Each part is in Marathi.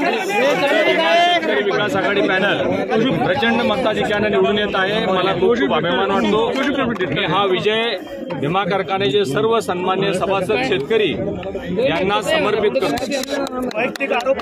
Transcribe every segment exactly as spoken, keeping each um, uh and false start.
शेतकरी विकास आघाडी पॅनल प्रचंड मताधिक्याने निवडून येत आहे। मला खूप खूप अभिमान वाटतो की हा विजय भीमा कारखान्याचे सर्व सन्मान्य सभासद शेतकरी यांना समर्पित करतो। वैयक्तिक आरोप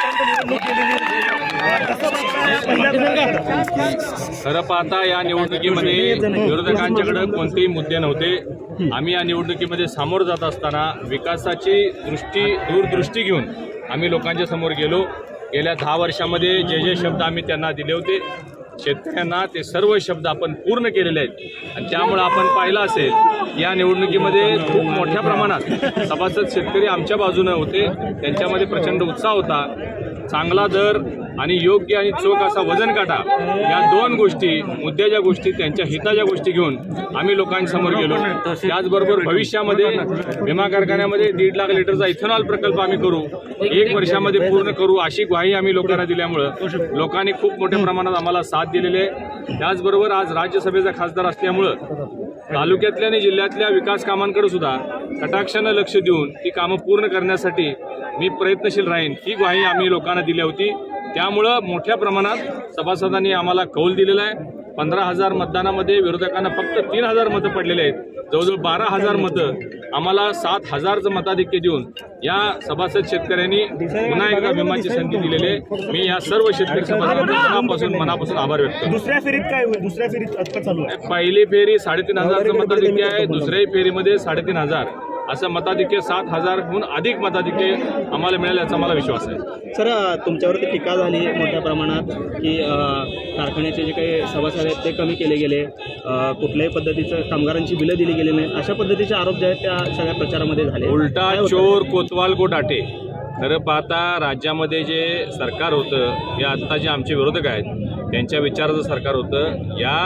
खरं पाहता या निवडणुकीमध्ये विरोधकांच्याकडे कोणतेही मुद्दे नव्हते। आम्ही या निवडणुकीमध्ये सामोरं जात असताना विकासाची दृष्टी दूरदृष्टी घेऊन आम्ही लोकांच्या समोर गेलो। गेल्या दहा वर्षामध्ये जे जे शब्द आम्ही त्यांना दिले होते शेतकऱ्यांना ते सर्व शब्द आपण पूर्ण केलेले आहेत आणि त्यामुळे आपण पाहिलं असेल या निवडणुकीमध्ये खूप मोठ्या प्रमाणात सभासद शेतकरी आमच्या बाजूने होते। त्यांच्यामध्ये प्रचंड उत्साह होता। चांगला दर आणि योग्य आणि चोख असा वजन काटा या दोन गोष्टी मुद्द्याच्या गोष्टी त्यांच्या हिताच्या गोष्टी घेऊन आम्ही लोकांसमोर गेलो। त्याचबरोबर भविष्यामध्ये भीमा कारखान्यामध्ये दीड लाख लिटरचा इथेनॉल प्रकल्प आम्ही करू, एक वर्षामध्ये पूर्ण करू अशी ग्वाही आम्ही लोकांना दिल्यामुळं लोकांनी खूप मोठ्या प्रमाणात आम्हाला साथ दिलेली आहे। त्याचबरोबर आज राज्यसभेचा खासदार असल्यामुळं तालुक्यातल्या आणि जिल्ह्यातल्या विकास कामांकडे सुद्धा कटाक्षानं लक्ष देऊन ती कामं पूर्ण करण्यासाठी मी प्रयत्नशील राहीन ही ग्वाही आम्ही लोकांना दिली होती। त्यामुळं मोठ्या प्रमाणात सभासदांनी आम्हाला कौल दिलेला आहे। पंधरा हजार मतदानामध्ये विरोधकांना फक्त तीन हजार मतं पडलेले आहेत। जवळजवळ बारा हजार मतं आम्हाला सात हजारचं मताधिक्य देऊन या सभासद शेतकऱ्यांनी पुन्हा एकदा भीमाची संधी दिलेली आहे। मी या सर्व शेतकरी सभासदांचे मनापासून मनापासून आभार व्यक्त करतो। दुसऱ्या फेरीत काय होईल? दुसऱ्या फेरीत आता चालू आहे पहिली फेरी साडेतीन हजारचं मताधिक्य आहे, दुसऱ्याही फेरीमध्ये साडेतीन हजार असं मताधिक्य सात हजारहून अधिक मताधिक्य आम्हाला मिळेल याचा मला विश्वास आहे। सर, तुमच्यावरती टीका झाली मोठ्या प्रमाणात की कारखान्याचे जे काही सभासद आहेत ते कमी केले गेले, कुठल्याही पद्धतीचं कामगारांची बिलं दिली गेली नाही अशा पद्धतीचे आरोप जे आहेत त्या सगळ्या प्रचारामध्ये झाले। उलटा चोर कोतवाल को डाटे। खरं पाहता राज्यामध्ये जे सरकार होतं हे आत्ता जे आमचे विरोधक आहेत त्यांच्या विचाराचं सरकार होतं। या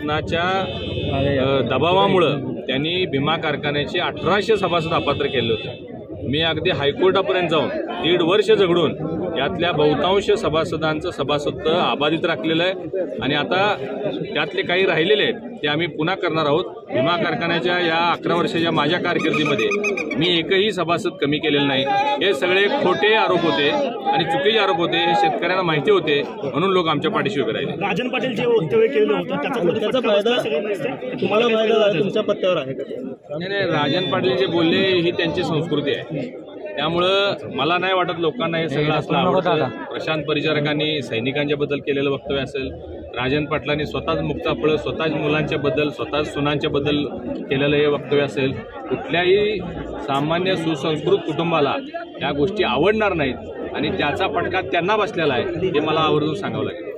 शासनाच्या दबावामुळं त्यांनी भीमा कारखान्याचे अठराशे सभासद अपात्र केले होते। मी अगदी हायकोर्टापर्यंत जाऊन दीड वर्ष झगडून यातल्या बहुतांश सभासदांचं सभासद अबाधित राखलेलं आहे आणि आता त्यातले काही राहिलेले आहेत ते आम्ही पुन्हा करणार आहोत। भीमा कारखान्याच्या या अकरा वर्षाच्या माझ्या कारकिर्दीमध्ये मी एकही सभासद कमी केलेलं नाही। हे सगळे खोटे आरोप होते आणि चुकीचे आरोप होते, हे शेतकऱ्यांना माहिती होते म्हणून लोक आमच्या पाठीशी उभे राहिले। राजन पाटील जे वक्तव्य केलेलं होतं त्याचा फायदा तुम्हाला फायदा तुमच्या पत्त्यावर आहे का? नाही नाही, राजन पाटील जे बोलले ही त्यांची संस्कृती आहे। त्यामुळं मला नाही वाटत लोकांना हे सगळं असलं आवडतं। प्रशांत परिचारकांनी सैनिकांच्या बद्दल केलेलं वक्तव्य असेल, राजन पाटलांनी स्वतःच मुक्ताफळं स्वतःच मुलांच्या बद्दल स्वतःच सुनांच्या बद्दल केलेलं हे वक्तव्य असेल, कुठल्याही सामान्य सुसंस्कृत कुटुंबाला या गोष्टी आवडणार नाहीत आणि त्याचा फटका त्यांना बसलेला आहे हे मला आवर्जून सांगावं लागेल।